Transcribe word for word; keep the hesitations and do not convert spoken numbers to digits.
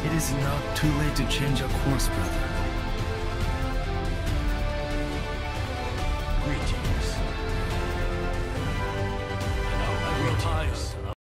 It is not too late to change your course, brother.